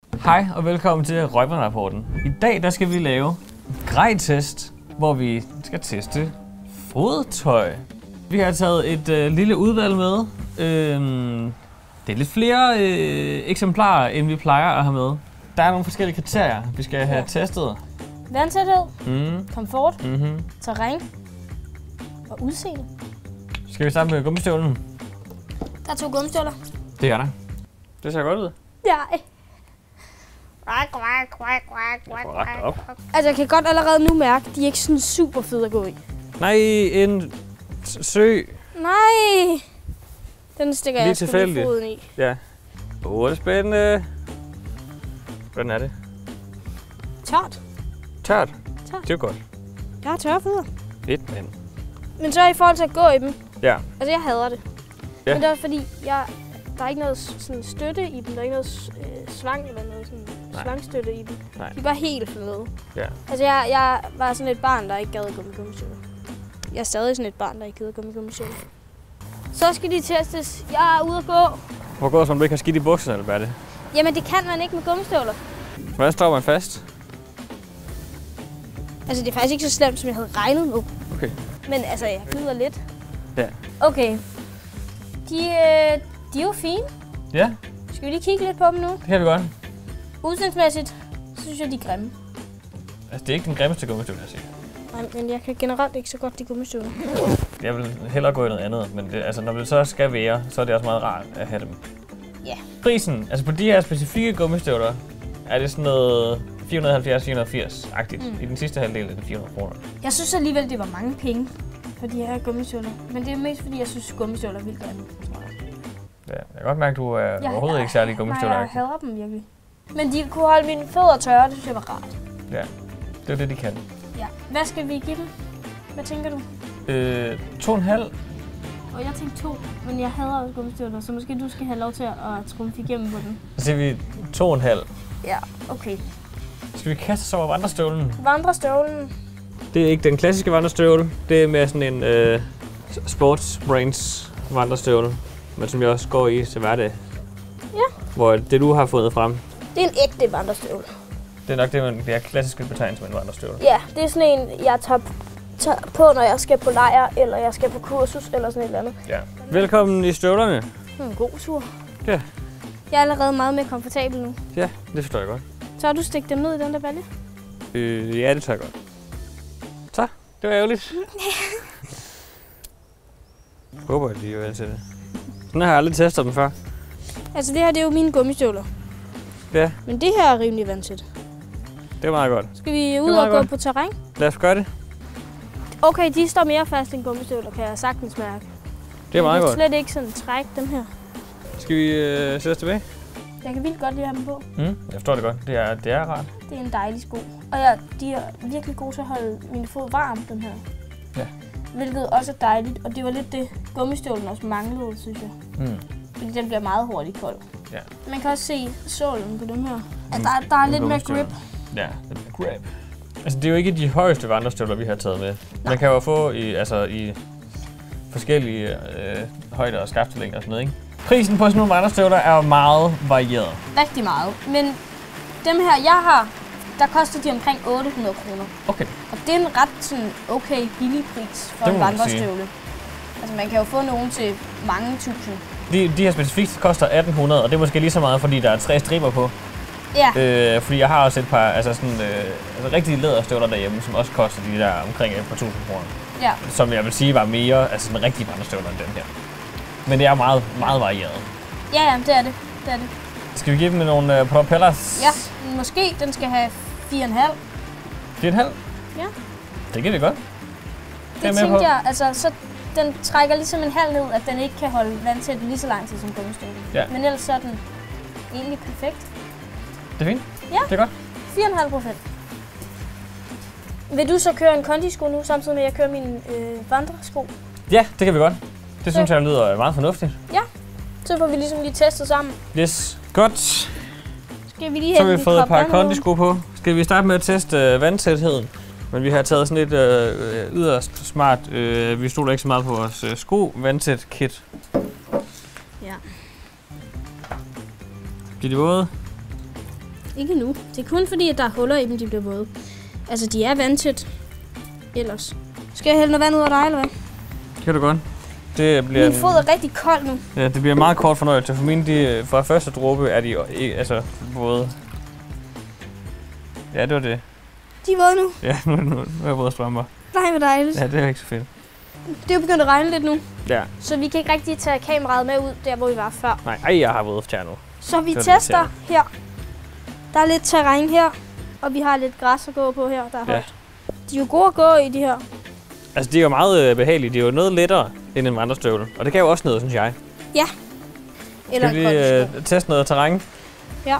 Hej og velkommen til Røgvandrapporten. I dag der skal vi lave en grej-test, hvor vi skal teste fodtøj. Vi har taget et lille udvalg med. Det er lidt flere eksemplarer, end vi plejer at have med. Der er nogle forskellige kriterier, vi skal have testet. Vandtæthed, komfort, terræn og udseende. Skal vi starte med gummistøvlen? Der er 2 gummistøvler. Det er der. Det ser godt ud. Nej. Ret op. Altså, jeg kan godt allerede nu mærke, at de er ikke sådan super fede at gå i. Nej, en sø. Nej! Den stikker Lige jeg sgu lige tilfældigt. foden i. Ja. Det er spændende. Hvordan er det? Tørt. Tørt. Tørt. Det er godt. Jeg har tørre fødder. Fedt, mand. Men så i forhold til at gå i dem. Ja. Altså, jeg hader det. Ja. Men det er fordi, der er ikke noget sådan støtte i dem. Der er ikke noget svang eller noget sådan svangstøtte i dem. Nej. De er bare helt flade. Ja. Altså, jeg var sådan et barn, der ikke gad at gå med gummistøvler. Jeg er stadig sådan et barn, der ikke gider at gå med gummistøvler. Så skal de testes. Jeg er ude at gå. Hvor går det, som du ikke har skidt i bukserne, eller hvad er det? Jamen, det kan man ikke med gummistøvler. Hvordan står man fast? Altså, det er faktisk ikke så slemt, som jeg havde regnet med. Okay. Men altså, jeg glider lidt. Ja. Okay. De er jo fine. Ja, Skal vi lige kigge lidt på dem nu? det kan vi godt. Udseendsmæssigt, så synes jeg, de er grimme. Altså, det er ikke den grimmeste gummistøvle, jeg siger. Nej, men jeg kan generelt ikke så godt de gummistøvler. Jeg vil hellere gå i noget andet, men det, altså, når vi så skal være, så er det også meget rart at have dem. Ja. Prisen, altså på de her specifikke gummistøvler, er det sådan noget 470-480-agtigt. I den sidste halvdel er det 400 kroner. Jeg synes alligevel, det var mange penge for de her gummistøvler. Men det er mest fordi, jeg synes, gummistøvler er vildt grimme. Ja, jeg kan godt mærke, at du er overhovedet ikke særlig gummistøvler. Nej, jeg hader dem virkelig. Men de kunne holde mine fødder tørre, det synes jeg var rart. Ja, det er det, de kan. Ja. Hvad skal vi give dem? Hvad tænker du? 2,5. Og jeg tænkte 2, men jeg hader også gummistøvler, så måske du skal have lov til at trumfe igennem på den. Så siger vi 2,5. Ja, okay. Skal vi kaste os over vandrestøvlen? Vandrestøvlen. Det er ikke den klassiske vandrestøvle. Det er med sådan en sports brands vandrestøvle, men som jeg også går i til hverdag. Ja. Hvor det du har fundet frem, Det er en ægte vandrestøvle. det er nok det, man bliver klassisk betegnet som en vandrestøvle. Ja, det er sådan en, jeg tager på, når jeg skal på lejr, eller jeg skal på kursus, eller sådan et eller andet. Ja. Velkommen i støvlerne. En god tur. Ja. Jeg er allerede meget mere komfortabel nu. Ja, det forstår jeg godt. Så har du stikket dem ned i den der balje? Ja, det tør jeg godt. Så, det var ærgerligt. Jeg håber, at de er vant til det. Sådan har jeg aldrig testet dem før. Altså det her, det er jo mine gummistøvler. Ja, Men det her er rimelig vant til. det er meget godt. Skal vi ud meget og gå godt. på terræn? Lad os gøre det. Okay, de står mere fast end gummistøvler, kan jeg sagtens mærke. Det er meget Jeg godt. kan slet ikke sådan trække dem her. Skal vi sætte os tilbage? Jeg kan vildt godt lide at have dem på. Jeg forstår det godt. Det er rart. Det er en dejlig sko. Og de er virkelig gode til at holde min fod varm, den her. Ja. Hvilket også er dejligt, og det var lidt det, gummistøvlen også manglede, synes jeg. Fordi den bliver meget hurtigt kold. Ja. Man kan også se sålen på dem her. At der er lidt mere grip. Ja, lidt mere grip. Altså, det er jo ikke de højeste vandrestøvler, vi har taget med. Man kan jo få i forskellige højder og skaftelængder og sådan noget, ikke? Prisen på sådan nogle vandrestøvler er jo meget varieret. Rigtig meget. Men dem her, jeg har, der koster de omkring 800 kroner. Okay. Og det er en ret sådan okay billig pris for Det en må man sige. vandrestøvle. Altså man kan jo få nogen til mange tusind. De her specifikt koster 1800, og det er måske lige så meget, fordi der er 3 striber på. Ja. Fordi jeg har også et par rigtige læderstøvler derhjemme, som også koster de der omkring et par tusind kroner. Ja. Som jeg vil sige var mere, altså en rigtig vandrestøvler end den her. Men det er meget, meget varieret. Ja, det er det. Det er det. Skal vi give dem nogle propellers? Ja, måske den skal have 4,5. 4,5? Ja. Det kan vi godt. Det tænkte jeg, altså så den trækker ligesom en halv ned, at den ikke kan holde vandtæt lige så lang tid som gummistøvlen. Ja. Men ellers så er den egentlig perfekt. Det er fint. Ja. Det er godt. 4,5%. Vil du så køre en kondisko nu, samtidig med at jeg kører mine vandresko? Ja, det kan vi godt. Det synes jeg lyder meget fornuftigt. Ja, så får vi ligesom lige testet sammen. Yes, godt. Skal vi lige Så have har vi fået et par kondisko på. Skal vi starte med at teste vandtætheden? Men vi har taget sådan et yderst smart, vi stoler ikke så meget på vores sko vandtæt kit. Ja. Bliver de våde? Ikke nu. Det er kun fordi, at der er huller i dem, de bliver våde. Altså, de er vandtæt. Ellers. Skal jeg hælde noget vand ud af dig, eller hvad? Kan du godt? Det bliver min fod er rigtig kold nu. Ja, det bliver meget kort fornøjelse. For mine, fra første dråbe er de altså våde. Ja, det var det. De er våde nu? Ja, nu er jeg våde strømper. Nej, hvor dejligt. Ja, det er ikke så fedt. Det er jo begyndt at regne lidt nu. Ja. Så vi kan ikke rigtig tage kameraet med ud, der hvor vi var før. Nej, jeg har våde tjern nu. Så vi tester her. Der er lidt terræn her, og vi har lidt græs at gå på her, der er højt. De er jo gode at gå i, de her. Altså, de er jo meget behagelige. De er jo noget lettere end en vandrestøvle. Og det kan jo også noget, synes jeg. Ja. Eller skal vi teste noget terræn? Ja.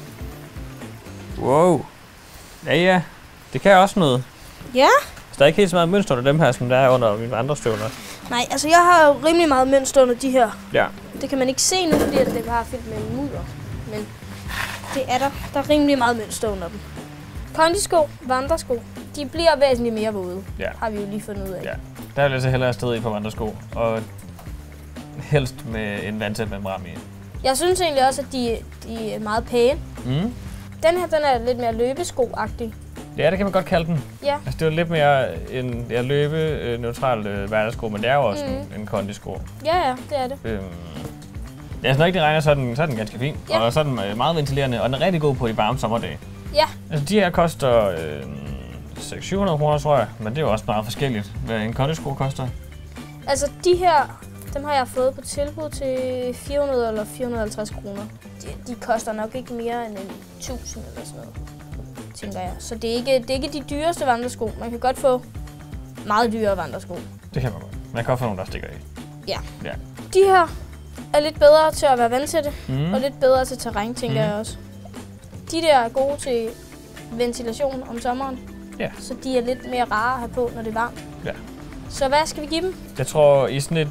Wow. Ja. Det kan også noget. Ja. Så der er ikke helt så meget mønster under dem her, som der er under mine andre støvler. Nej, altså jeg har jo rimelig meget mønster under de her. Ja. Det kan man ikke se nu, fordi det bare er fyldt med mudder. Men det er der. Der er rimelig meget mønster under dem. Kondisko, vandresko, de bliver væsentligt mere våde. Ja. Har vi jo lige fundet ud af. Ja. Der vil jeg så hellere afsted i på vandresko. Og helst med en vandtæt membran i. Jeg synes egentlig også, at de er meget pæne. Mm. Den her, den er lidt mere løbesko-agtig. Ja, det kan man godt kalde den. Ja. Altså, det er jo lidt mere en løbe-neutral hverdagssko, men det er jo også en kondisko. Ja, det er det. Ja, når ikke det regner, så er den ganske fin. Ja. Og så er den meget ventilerende, og den er rigtig god på de varme sommerdage. Ja. Altså, de her koster 600-700 kroner, tror jeg, men det er jo også meget forskelligt, hvad en kondisko koster. Altså, de her, dem har jeg fået på tilbud til 400 eller 450 kroner. De koster nok ikke mere end 1000 eller sådan noget, tænker jeg. Så det er ikke de dyreste vandresko. Man kan godt få meget dyre vandresko. Det kan man godt. Man kan også få nogle, der stikker i. Ja. De her er lidt bedre til at være vandtætte, og lidt bedre til terræn, tænker jeg også. De der er gode til ventilation om sommeren, så de er lidt mere rare at have på, når det er varmt. Ja. Så hvad skal vi give dem? Jeg tror, i sådan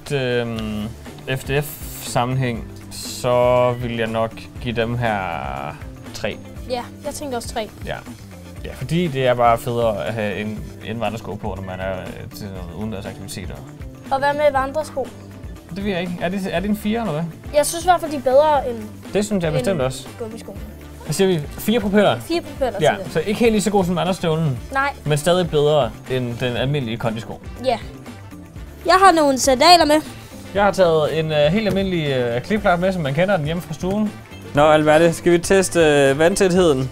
et FDF-sammenhæng, så vil jeg nok give dem her 3. Ja, jeg tænkte også 3. Ja, fordi det er bare federe at have en vandresko på, når man er til noget udendørsaktiviteter. Og hvad med vandresko? Det ved jeg ikke. Er det en 4 eller hvad? Jeg synes i hvert fald, de er bedre end det synes jeg bestemt også. Gummiskoene. Hvad siger vi? 4 propeller? 4 propeller, ja, så ikke helt lige så god som vandrestøvlen. Nej. Men stadig bedre end den almindelige kondisko. Ja. Jeg har nogle sandaler med. Jeg har taget en helt almindelig klipklap med, som man kender den hjemme fra stuen. Nå, Alberte, skal vi teste vandtætheden?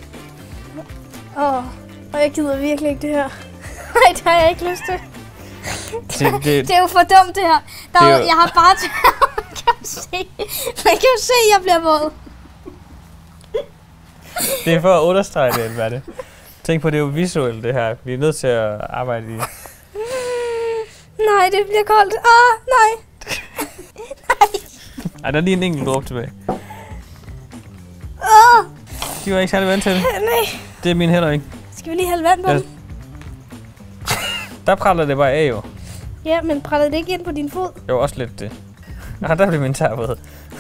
Og jeg gider virkelig ikke det her. Nej, det har jeg ikke lyst til. Det er jo for dumt, det her. Jeg har bare til... Man kan jo se, at jeg bliver våd. Det er for at understrege det, Alberte. Tænk på, det er jo visuelt, det her. Vi er nødt til at arbejde i... Nej, det bliver koldt. Nej. Ej, der er lige en enkelt dråbe tilbage. De var ikke særlig vant til det. Nej. Det er min heller ikke. Skal vi lige hælde vand på den? Der praller det bare af, jo. Ja, men praller det ikke ind på din fod? Jo, også lidt det. Der bliver min tær våd.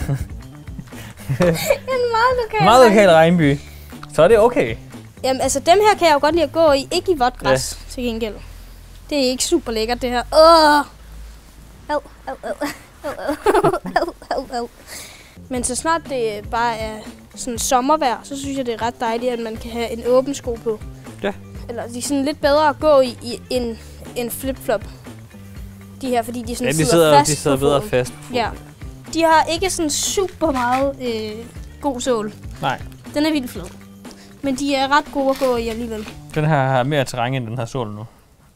En meget lokal regnby. Så er det okay. Jamen, altså dem her kan jeg jo godt lide at gå i. Ikke i vådt græs, til gengæld. Det er ikke super lækkert, det her. Men så snart det bare er sådan sommervejr, så synes jeg, det er ret dejligt, at man kan have en åben sko på. Ja. Eller de er sådan lidt bedre at gå i en flip-flop. De her, fordi de sådan sidder fast. De sidder bedre fast. Ja. De har ikke sådan super meget god sål. Nej. Den er vildt flad. Men de er ret gode at gå i alligevel. Den her har mere terræn end den her sål nu.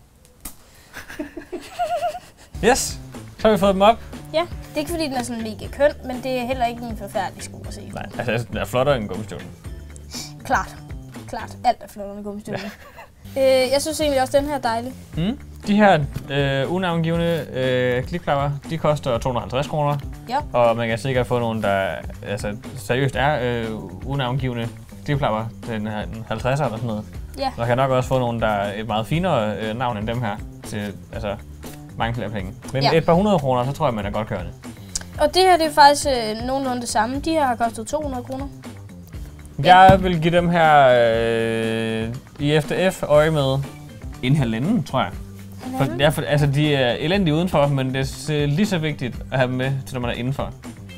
Yes, så har vi fået dem op. Ja, det er ikke fordi den er sådan mega køn, men det er heller ikke en forfærdelig sko at se. Nej, altså den er flottere end gummistøvlen. Klart. Alt er flottere end gummistøvlen. Ja. Jeg synes egentlig også, den her er dejlig. De her unavngivende klipklapper, de koster 250 kroner. Ja. Og man kan sikkert få nogle, der altså, seriøst er unavngivende klipklapper til en 50'er eller sådan noget. Ja. Og kan nok også få nogle, der er et meget finere navn end dem her til mange flere penge. Men et par 100 kroner, så tror jeg, man er godt kørende. Og det her, det er faktisk nogenlunde det samme. De her har kostet 200 kroner. Jeg vil give dem her i FDF øje med en halvanden, tror jeg. Altså, de er elendige udenfor, men det er lige så vigtigt at have dem med, til når man er indenfor.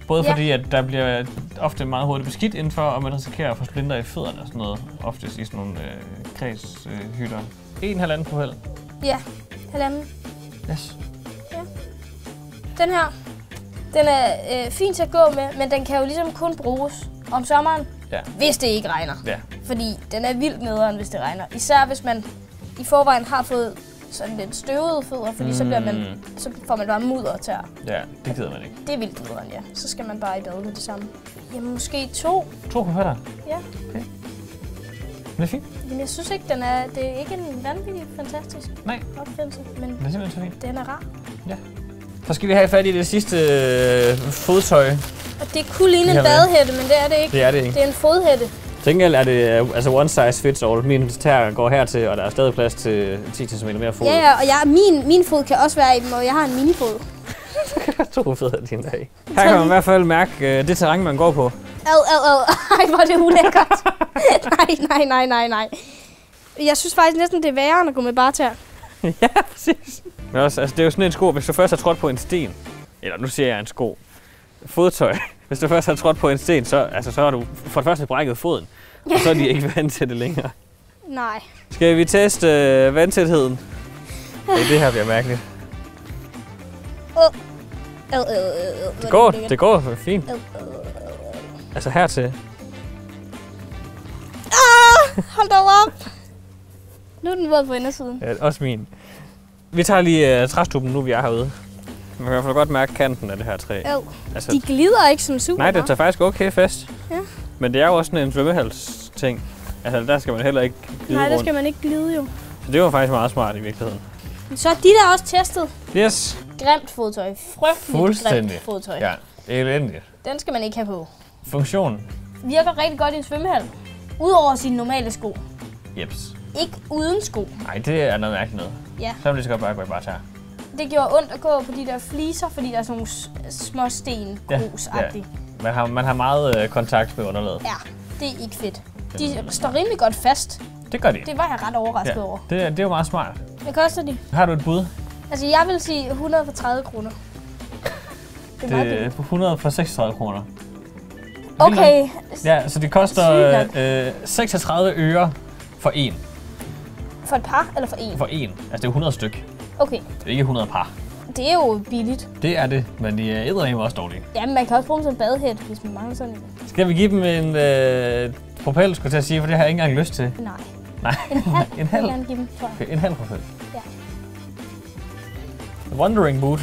Både fordi, at der bliver ofte meget hurtigt beskidt indenfor, og man risikerer at få splinter i fødderne og sådan noget. Oftest i sådan nogle kredshytter. 1,5 propel. Ja, 1,5. Yes. Ja. Den her, den er fin til at gå med, men den kan jo ligesom kun bruges om sommeren, hvis det ikke regner. Ja. Fordi den er vildt nederen, hvis det regner. Især hvis man i forvejen har fået sådan lidt støvede fødder, fordi så får man bare mudder til. Ja, det gider man ikke. Det er vildt nederen, ja. Så skal man bare i bad med det samme. Jamen måske 2. 2 propeller? Ja. Okay. Det er fint. Men jeg synes ikke, det er ikke en vanvittig fantastisk opfindelse, men det er simpelthen så fint. Den er rar. Ja. Så skal vi have fat i det sidste fodtøj. Og det kunne ligne en badehætte, men det er det ikke. Det er det ikke. Det er en fodhætte. Til gengæld er det altså one size fits all. Min tær går hertil, og der er stadig plads til 10 cm mere fod. Ja, og min fod kan også være i dem, og jeg har en minifod. 2 fødder din dag. Her kan man i hvert fald mærke det terræn, man går på. Ej, hvor er det ulækkert. Nej. Jeg synes faktisk næsten, det er værre, end at gå med bare tær. Ja, præcis. Men også, altså, det er jo sådan en sko, hvis du først har trådt på en sten. Eller nu siger jeg en sko. Fodtøj. Hvis du først har trådt på en sten, så har du for det første brækket foden. Og så er de ikke vant til det længere. Nej. Skal vi teste vandtætheden? Det her bliver mærkeligt. Det går fint. Altså hertil. Hold da op! Nu er den våd på indersiden. Ja, også min. Vi tager lige træstuben, nu vi er herude. Man kan i hvert fald godt mærke kanten af det her træ. Altså, de glider ikke som super. Nej, det tager faktisk okay fast. Ja. Men det er jo også sådan en svømmehals-ting. Altså, der skal man heller ikke glide rundt. Der skal man ikke glide jo. Så det var faktisk meget smart i virkeligheden. Så er de der også testet. Yes. Grimt fodtøj. Frygteligt grimt fodtøj. Ja, elendigt. Den skal man ikke have på. Funktion. Virker rigtig godt i en svømmehal. Udover sine normale sko. Jeps. Ikke uden sko. Nej, det er noget mærkeligt noget. Ja. Så vil det så godt bare tage. Det gjorde ondt at gå på de der fliser, fordi der er sådan nogle små sten, grus-agtige. Ja. Man har meget kontakt med underlaget. Ja, det er ikke fedt. De står rimelig godt fast. Det gør de. Det var jeg ret overrasket over. Det er jo meget smart. Hvad koster de? Har du et bud? Altså, jeg vil sige 130 kroner. Det er på 136 kroner. Okay. Ja, så det koster 36 øre for en. For et par eller for en? For en. Altså, det er 100 styk. Okay. Det er ikke 100 par. Det er jo billigt. Det er det, men de er eddermame også dårlige. Jamen, man kan også bruge dem som badehætte, hvis man mangler sådan en. Skal vi give dem en propel, skulle jeg til at sige, for det har jeg ikke engang lyst til. Nej. En halv? Jeg give dem, tror jeg. Okay, en halv propel. Ja. Wandering boot.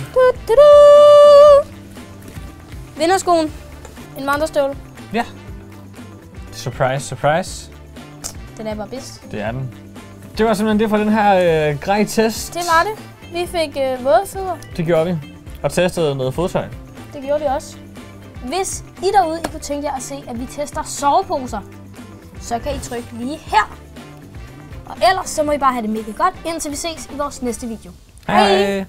Vinderskoen. En vandrestøvle. Ja. Surprise, surprise. Den er bare bedst. Det er den. Det var simpelthen det for den her grej-test. Det var det. Vi fik våde fødder. Det gjorde vi. Og testede noget fodtøj. Det gjorde vi også. Hvis I derude I kunne tænke jer at se, at vi tester soveposer, så kan I trykke lige her. Og ellers så må I bare have det mega godt, indtil vi ses i vores næste video. Hej!